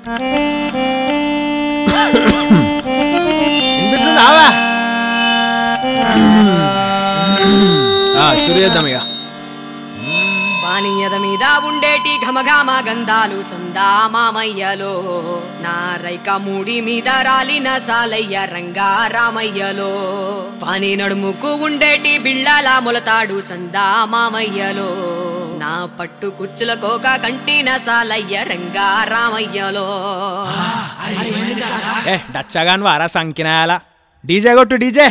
వినిపిస్తుందావా? షురు చేద్దాం ఇక. వాణియద మీద ఉండేటి ఘమఘమ గంధాలు సందా మామయ్యలో, నా రైక మూడి మీద రాలిన సాలయ్య రంగా రామయ్యలో, వాణి నడుముకు ఉండేటి బిళ్ళల మొలతాడు సందా మామయ్యలో, నా పట్టు కుచ్చుల కోక కంటిన సాలయ్య రంగా రామయ్యలో. డచ్చగాన్ వారా సంకినాయాల డీజే కొట్టు DJ.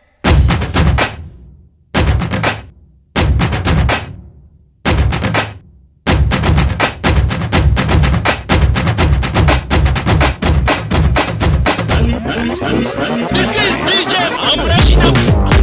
This is DJ. I'm rushing up.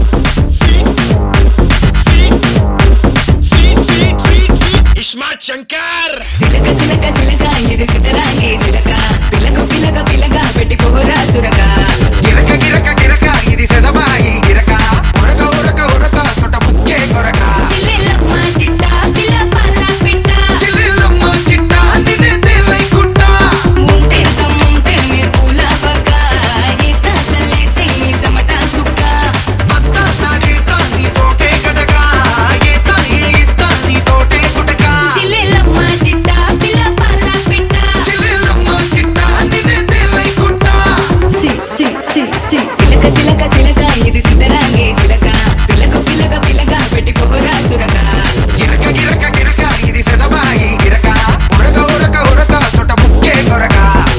Feet. Ismart Shankar. Silaka silaka silaka, ఇది సితరాంగే సిలక, పిలక పిలక పిలక పెట్టి పోరా సురక. గిరక గిరక గిరక ఇది సెదబాయి గిరక, ఉరక ఉరక ఉరక సొట ముక్కే కొరక. చిల్లెలమ్మ చిట్ట పిల్ల పల్ల పిట్ట, చిల్లెలమ్మ చిట్ట నిన్నే తెల్లై కుట్ట. ముంటే సమ్ముంటే నే పూల పక్క, ఏస్తా చల్లేసి నీ సమట సుక్క. మస్తా సాగిస్తా నీ సోకే కటక, ఏస్తా ఏస్తా నీ తోటే కుటక. చిల్లెలమ్మ చిట్ట పిల్ల పల్ల పిట్ట, చిల్లెలమ్మ చిట్ట నిన్నే తెల్లై కుట్ట. సిలక సిలక సిలక ఇది సితరాంగే సిలక, పిలక పిలక పిలక పెట్టి పోరా సురక. గిరక గిరక గిరక ఇది సెదబాయి గిరక, ఉరక ఉరక ఉరక సొట ముక్కే కొరక.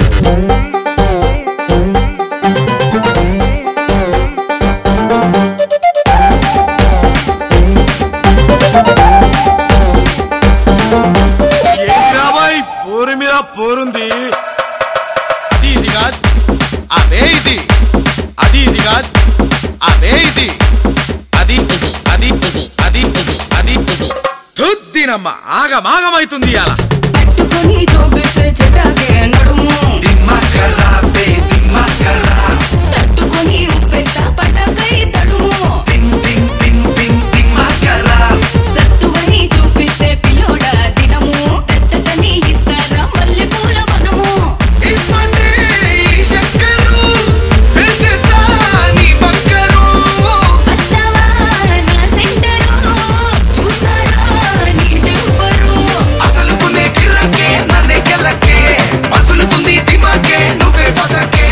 పోరు మీద పోరుంది. అది ఇది కాదు, అదే ఇది. అది ఇది కాదు, అదే ఇది. అది అది అది అది తుద్దినమ్మ ఆగమాగమైతుంది అలా. పట్టుకొని జోగిస్తే చెట్టాకే నడుము, దిమ్మా కర్రా బే దిమ్మా కర్రా, తట్టుకొని ఉప్పేస్తా పటాకై తడుము. టింగ్ టింగ్ టింగ్ టింగ్ దిమ్మా కర్రా. సత్తువని చూపిస్తే పిల్లోడా దినము, పెద్దదని ఇస్తారా మల్లె పూల వనము. ఇస్మార్టే ఈ శంకరు, పెంచేస్తా నీ బంకరు. వస్తావా నా సెంటరు, చూసారా నీ టెంపరు. అసలుకునే గిరకే నన్నే గెలకే, మసులుతుంది దిమాకే నువ్వే ఫసకే.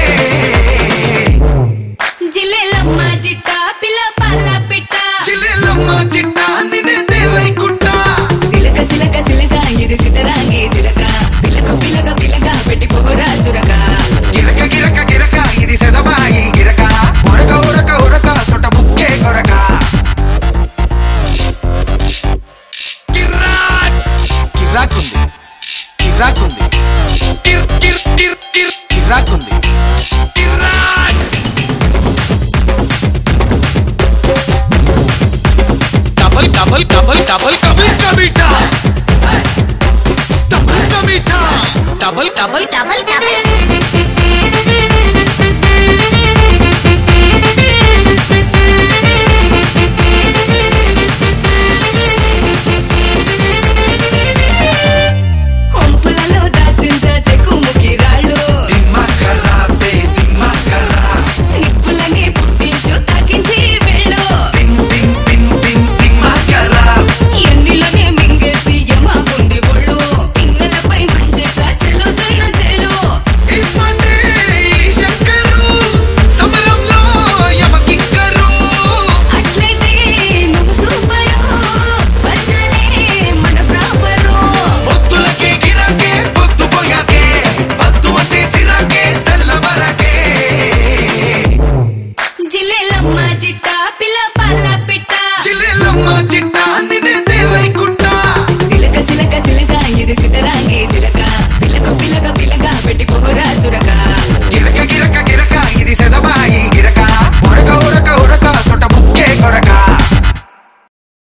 జిల్లెలమ్మ జిట్ట పిల్ల పల్ల పిట్ట, చిల్లెలమ్మ చిట్ట నిన్నే తెల్లై కుట్ట. సిలక సిలక సిలక ఇది సితరాంగే సిలక, పిలక పిలక పిలక పెట్టి పోరా సురక. గిరక గిరక గిరక ఇది సెదబాయి గిరక, ఉరక ఉరక ఉరక సొట ముక్కే కొరక. కిర్రాక్ కిర్రాకుంది కిర్రాకుంది, కిర్ కిర్ కిర్ కిర్ కిర్రాకుంది కిర్రాక్. డబల్ డబల్ డబల్ డబల్ కబిల్ కబిటా, డబల్ కబిటా, డబల్ డబల్ డబల్ డబల్